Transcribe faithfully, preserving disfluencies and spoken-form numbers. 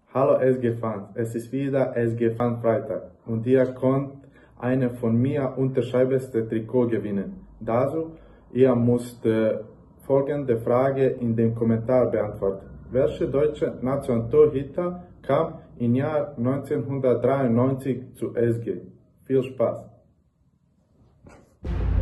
Hallo S G-Fans, es ist wieder S G-Fan-Freitag und ihr könnt eine von mir unterschreibenste Trikot gewinnen. Dazu, ihr müsst äh, folgende Frage in dem Kommentar beantworten. Welche deutsche Nationaltorhüter kam im Jahr neunzehnhundertdreiundneunzig zu S G? Viel Spaß!